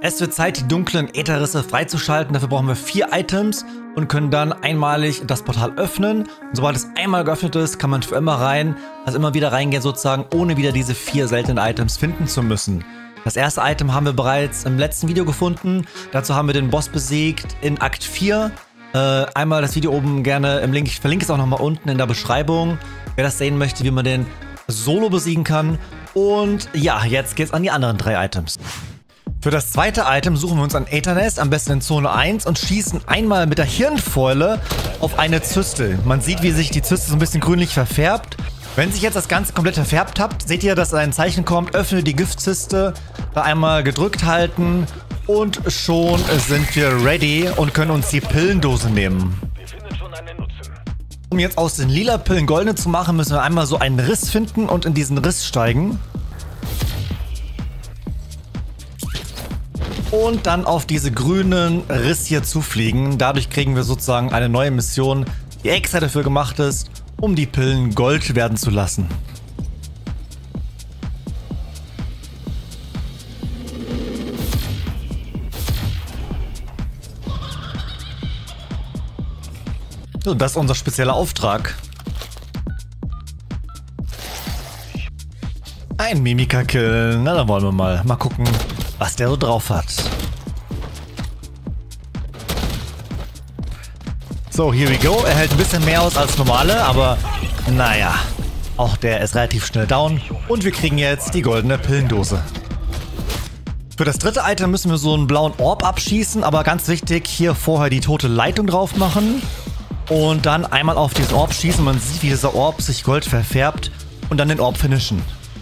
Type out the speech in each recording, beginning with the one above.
Es wird Zeit, die dunklen Ätherrisse freizuschalten. Dafür brauchen wir 4 Items und können dann einmalig das Portal öffnen. Und sobald es einmal geöffnet ist, kann man für immer rein, also immer wieder reingehen sozusagen, ohne wieder diese 4 seltenen Items finden zu müssen. Das erste Item haben wir bereits im letzten Video gefunden. Dazu haben wir den Boss besiegt in Akt 4. Einmal das Video oben gerne im Link. Ich verlinke es auch nochmal unten in der Beschreibung, wer das sehen möchte, wie man den solo besiegen kann. Und ja, jetzt geht's an die anderen 3 Items. Für das zweite Item suchen wir uns ein Aethernest, am besten in Zone 1, und schießen einmal mit der Hirnfäule auf eine Zyste. Man sieht, wie sich die Zyste so ein bisschen grünlich verfärbt. Wenn sich jetzt das Ganze komplett verfärbt habt, seht ihr, dass ein Zeichen kommt, öffne die Giftzyste, da einmal gedrückt halten und schon sind wir ready und können uns die Pillendose nehmen. Um jetzt aus den lila Pillen goldene zu machen, müssen wir einmal so einen Riss finden und in diesen Riss steigen. Und dann auf diese grünen Riss hier zufliegen. Dadurch kriegen wir sozusagen eine neue Mission, die extra dafür gemacht ist, um die Pillen Gold werden zu lassen. So, das ist unser spezieller Auftrag. Ein Mimika killen. Na, dann wollen wir mal gucken, was der so drauf hat. So, here we go. Er hält ein bisschen mehr aus als normale, aber naja, auch der ist relativ schnell down. Und wir kriegen jetzt die goldene Pillendose. Für das dritte Item müssen wir so einen blauen Orb abschießen, aber ganz wichtig, hier vorher die tote Leitung drauf machen. Und dann einmal auf diesen Orb schießen. Man sieht, wie dieser Orb sich gold verfärbt und dann den Orb finishen.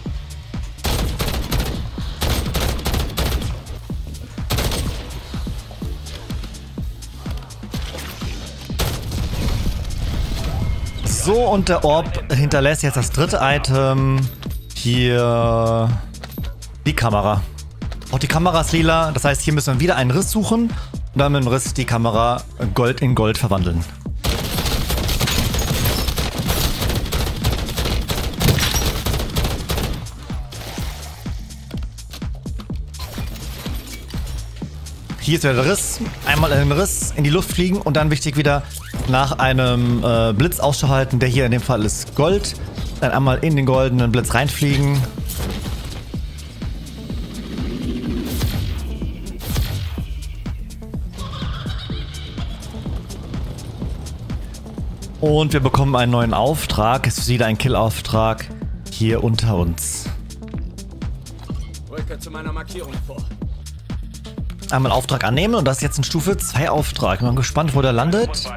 So, und der Orb hinterlässt jetzt das dritte Item. Hier die Kamera. Auch die Kamera ist lila. Das heißt, hier müssen wir wieder einen Riss suchen und dann mit dem Riss die Kamera Gold in Gold verwandeln. Hier ist wieder der Riss. Einmal in den Riss in die Luft fliegen und dann wichtig wieder nach einem Blitz Ausschau halten. Der hier in dem Fall ist Gold. Dann einmal in den goldenen Blitz reinfliegen. Und wir bekommen einen neuen Auftrag. Es ist wieder ein Kill-Auftrag hier unter uns. Rücke zu meiner Markierung vor. Einmal Auftrag annehmen und das ist jetzt ein Stufe 2 Auftrag. Ich bin gespannt, wo der landet.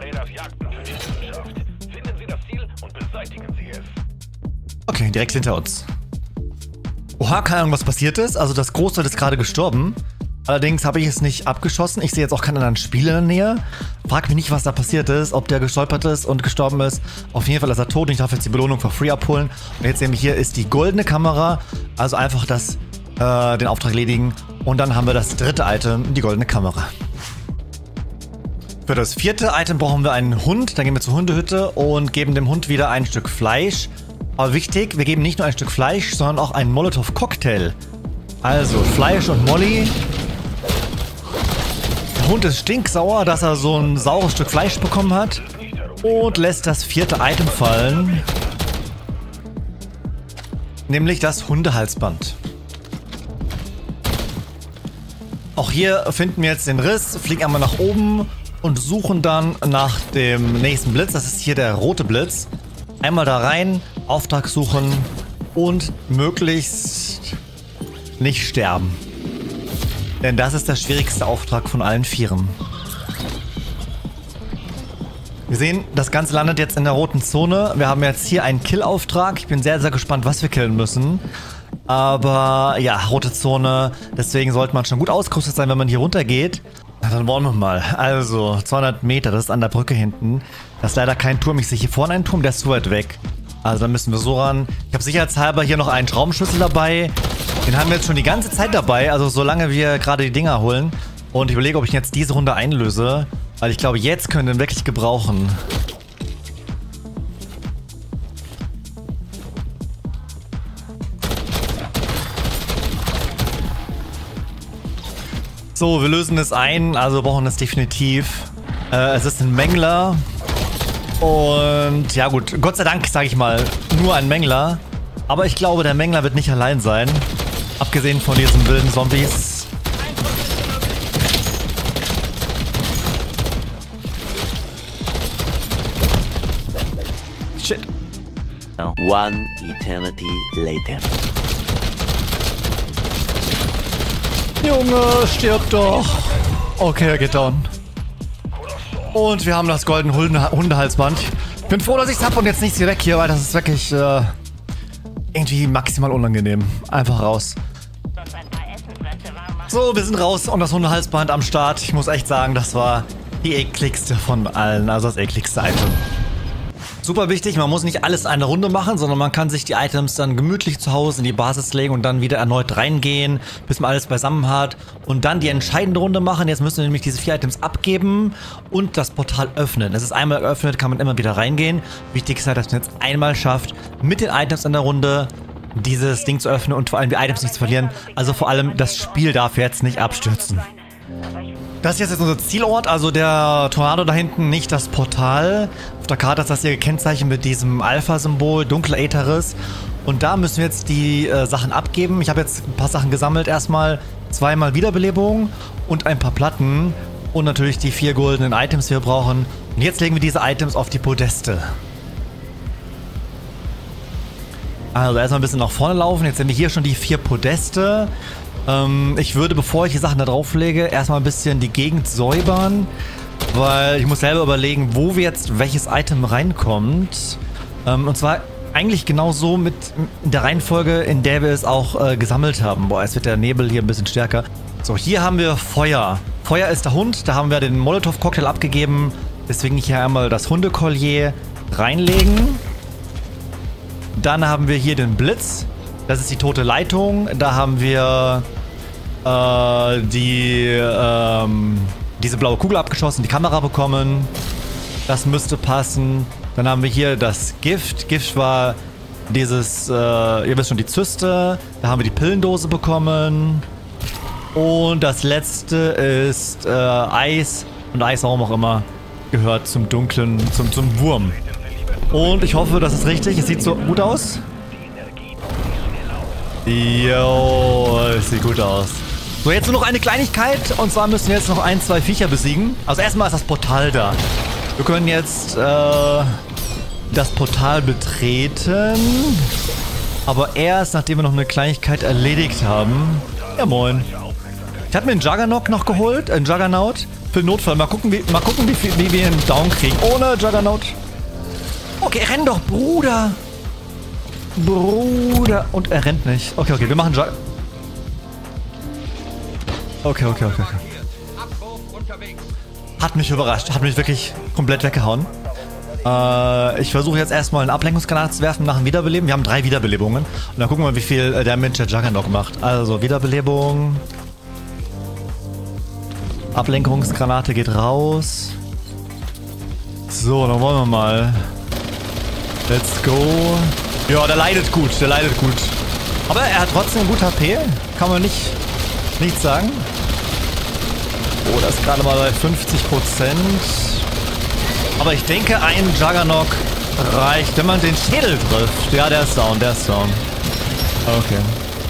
Okay, direkt hinter uns. Oha, keine Ahnung, was passiert ist. Also das Großteil ist gerade gestorben. Allerdings habe ich es nicht abgeschossen. Ich sehe jetzt auch keinen anderen Spieler in der Nähe. Frag mich nicht, was da passiert ist. Ob der gestolpert ist und gestorben ist. Auf jeden Fall ist er tot und ich darf jetzt die Belohnung for free abholen. Und jetzt sehen wir, hier ist die goldene Kamera. Also einfach den Auftrag erledigen. Und dann haben wir das dritte Item, die goldene Kamera. Für das vierte Item brauchen wir einen Hund. Dann gehen wir zur Hundehütte und geben dem Hund wieder ein Stück Fleisch. Aber wichtig, wir geben nicht nur ein Stück Fleisch, sondern auch einen Molotov-Cocktail. Also Fleisch und Molly. Der Hund ist stinksauer, dass er so ein saures Stück Fleisch bekommen hat. Und lässt das vierte Item fallen. Nämlich das Hundehalsband. Auch hier finden wir jetzt den Riss, fliegen einmal nach oben und suchen dann nach dem nächsten Blitz. Das ist hier der rote Blitz. Einmal da rein, Auftrag suchen und möglichst nicht sterben. Denn das ist der schwierigste Auftrag von allen 4. Wir sehen, das Ganze landet jetzt in der roten Zone. Wir haben jetzt hier einen Kill-Auftrag. Ich bin sehr, sehr gespannt, was wir killen müssen. Aber ja, rote Zone, deswegen sollte man schon gut ausgerüstet sein, wenn man hier runter geht. Na, dann wollen wir mal. Also 200 Meter, das ist an der Brücke hinten. Das ist leider kein Turm. Ich sehe hier vorne einen Turm, der ist zu weit weg. Also dann müssen wir so ran. Ich habe sicherheitshalber hier noch einen Schraubenschlüssel dabei. Den haben wir jetzt schon die ganze Zeit dabei, also solange wir gerade die Dinger holen. Und ich überlege, ob ich jetzt diese Runde einlöse. Weil ich glaube, jetzt können wir ihn wirklich gebrauchen. So, wir lösen es ein, also brauchen es definitiv. Es ist ein Mängler. Und ja gut, Gott sei Dank, sage ich mal, nur ein Mängler. Aber ich glaube, der Mängler wird nicht allein sein. Abgesehen von diesen wilden Zombies. Shit. One eternity later. Junge, stirb doch. Okay, er geht down. Und wir haben das goldene Hundehalsband. Ich bin froh, dass ich es habe und jetzt nichts hier weg hier, weil das ist wirklich irgendwie maximal unangenehm. Einfach raus. So, wir sind raus und das Hundehalsband am Start. Ich muss echt sagen, das war die ekligste von allen. Also das ekligste Item. Super wichtig, man muss nicht alles eine Runde machen, sondern man kann sich die Items dann gemütlich zu Hause in die Basis legen und dann wieder erneut reingehen, bis man alles beisammen hat und dann die entscheidende Runde machen. Jetzt müssen wir nämlich diese 4 Items abgeben und das Portal öffnen. Es ist einmal geöffnet, kann man immer wieder reingehen. Wichtig ist halt, dass man jetzt einmal schafft, mit den Items in der Runde dieses Ding zu öffnen und vor allem die Items nicht zu verlieren. Also vor allem das Spiel darf jetzt nicht abstürzen. Das hier ist jetzt unser Zielort, also der Tornado da hinten, nicht das Portal. Auf der Karte ist das hier gekennzeichnet mit diesem Alpha-Symbol, dunkler Ätherris. Und da müssen wir jetzt die Sachen abgeben. Ich habe jetzt ein paar Sachen gesammelt. Erstmal 2-mal Wiederbelebung und ein paar Platten. Und natürlich die 4 goldenen Items, die wir brauchen. Und jetzt legen wir diese Items auf die Podeste. Also erstmal ein bisschen nach vorne laufen. Jetzt sehen wir hier schon die 4 Podeste. Ich würde, bevor ich die Sachen da drauf lege, erstmal ein bisschen die Gegend säubern, weil ich muss selber überlegen, wo wir jetzt welches Item reinkommt. Und zwar eigentlich genau so mit der Reihenfolge, in der wir es auch gesammelt haben. Boah, jetzt wird der Nebel hier ein bisschen stärker. So, hier haben wir Feuer. Feuer ist der Hund, da haben wir den Molotow-Cocktail abgegeben. Deswegen hier einmal das Hundekollier reinlegen. Dann haben wir hier den Blitz. Das ist die tote Leitung. Da haben wir diese blaue Kugel abgeschossen, die Kamera bekommen. Das müsste passen. Dann haben wir hier das Gift. Gift war dieses, ihr wisst schon, die Zyste. Da haben wir die Pillendose bekommen. Und das letzte ist Eis. Und Eis, warum auch immer, gehört zum dunklen, zum Wurm. Und ich hoffe, das ist richtig. Es sieht so gut aus. Jo, es sieht gut aus. So, jetzt nur noch eine Kleinigkeit. Und zwar müssen wir jetzt noch 1, 2 Viecher besiegen. Also erstmal ist das Portal da. Wir können jetzt das Portal betreten. Aber erst, nachdem wir noch eine Kleinigkeit erledigt haben. Ja, moin. Ich habe mir einen Juggernaut noch geholt. Einen Juggernaut. Für den Notfall. Mal gucken, wie wir ihn down kriegen. Ohne Juggernaut. Okay, renn doch, Bruder. Bruder. Und er rennt nicht. Okay, wir machen Okay. Hat mich überrascht. Hat mich wirklich komplett weggehauen. Ich versuche jetzt erstmal einen Ablenkungsgranat zu werfen nach dem Wiederbeleben. Wir haben 3 Wiederbelebungen. Und dann gucken wir mal, wie viel Damage der Juggernaut macht. Also, Wiederbelebung. Ablenkungsgranate geht raus. So, dann wollen wir mal. Let's go. Ja, der leidet gut. Aber er hat trotzdem gut HP. Kann man nichts sagen. Oh, das ist gerade mal bei 50%. Aber ich denke, ein Juggernaut reicht, wenn man den Schädel trifft. Ja, der ist down. Okay.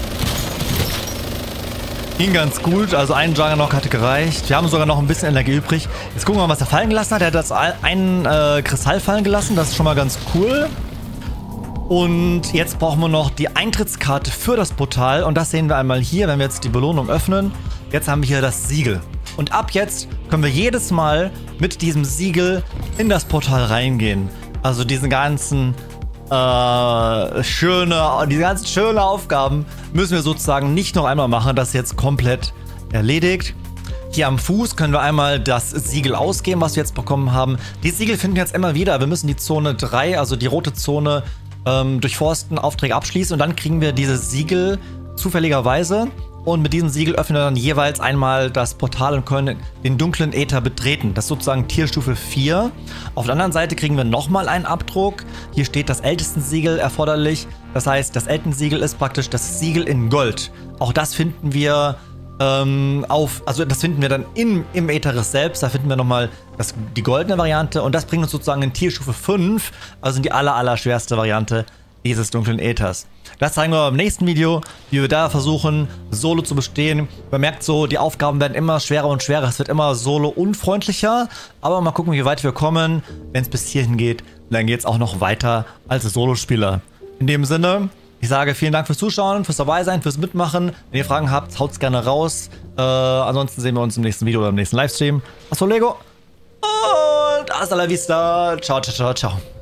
Ging ganz gut. Also ein Juggernaut hatte gereicht. Wir haben sogar noch ein bisschen Energie übrig. Jetzt gucken wir mal, was er fallen gelassen hat. Er hat das einen Kristall fallen gelassen. Das ist schon mal ganz cool. Und jetzt brauchen wir noch die Eintrittskarte für das Portal. Und das sehen wir einmal hier, wenn wir jetzt die Belohnung öffnen. Jetzt haben wir hier das Siegel. Und ab jetzt können wir jedes Mal mit diesem Siegel in das Portal reingehen. Also diese ganzen schönen Aufgaben müssen wir sozusagen nicht noch einmal machen. Das ist jetzt komplett erledigt. Hier am Fuß können wir einmal das Siegel ausgeben, was wir jetzt bekommen haben. Die Siegel finden wir jetzt immer wieder. Wir müssen die Zone 3, also die rote Zone, durchforsten, Aufträge abschließen. Und dann kriegen wir dieses Siegel zufälligerweise. Und mit diesem Siegel öffnen wir dann jeweils einmal das Portal und können den dunklen Äther betreten. Das ist sozusagen Tierstufe 4. Auf der anderen Seite kriegen wir nochmal einen Abdruck. Hier steht das Ältestensiegel erforderlich. Das heißt, das Ältestensiegel ist praktisch das Siegel in Gold. Auch das finden wir also das finden wir dann im Aetherriss selbst, da finden wir nochmal die goldene Variante und das bringt uns sozusagen in Tierstufe 5, also in die allerschwerste Variante dieses dunklen Äthers. Das zeigen wir im nächsten Video, wie wir da versuchen, Solo zu bestehen. Man merkt so, die Aufgaben werden immer schwerer und schwerer, es wird immer Solo unfreundlicher, aber mal gucken, wie weit wir kommen. Wenn es bis hierhin geht, dann geht es auch noch weiter als Solospieler. In dem Sinne, ich sage vielen Dank fürs Zuschauen, fürs Dabeisein, fürs Mitmachen. Wenn ihr Fragen habt, haut's gerne raus. Ansonsten sehen wir uns im nächsten Video oder im nächsten Livestream. Achso, Lego. Und hasta la vista. Ciao, ciao, ciao, ciao.